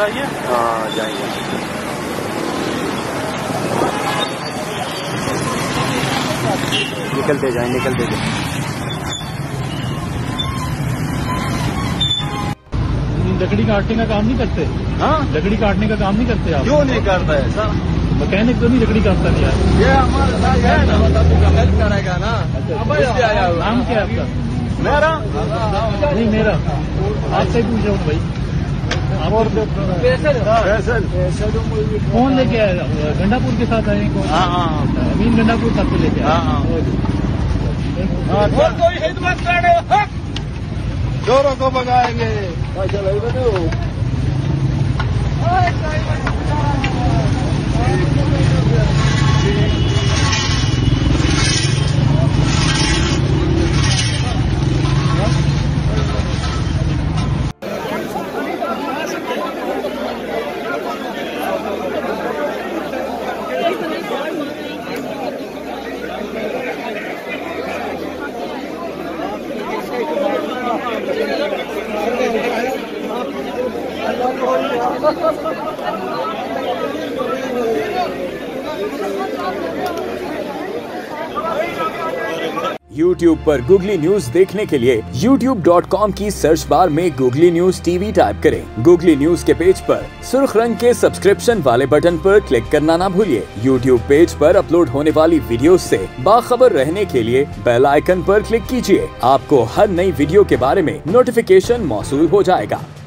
आइए। हाँ जाएंगे। निकलते जाए निकलते जाए। लकड़ी काटने का काम नहीं करते? हाँ लकड़ी काटने का काम नहीं करते आप? क्यों नहीं करता है सर? मैकेनिक तो नहीं लकड़ी काटता नहीं यार। ये हमारे साथ है ना, मतलब हेल्प करेगा ना। अच्छा आया हुआ। नाम क्या है आपका? मेरा नहीं मेरा आपसे ही पूछ रहा हूँ भाई। कौन लेके आया? गंडापुर के साथ आए कौन? हाँ अमीन गंडापुर साथ को लेके आया। और कोई हिदमत करे चोरों को भगाएंगे। YouTube पर गूगली न्यूज देखने के लिए youtube.com की सर्च बार में गूगली न्यूज टीवी टाइप करें। गूगली न्यूज के पेज पर सुर्ख रंग के सब्सक्रिप्शन वाले बटन पर क्लिक करना ना भूलिए। YouTube पेज पर अपलोड होने वाली वीडियोस से बाखबर रहने के लिए बेल आइकन पर क्लिक कीजिए। आपको हर नई वीडियो के बारे में नोटिफिकेशन मौसूल हो जाएगा।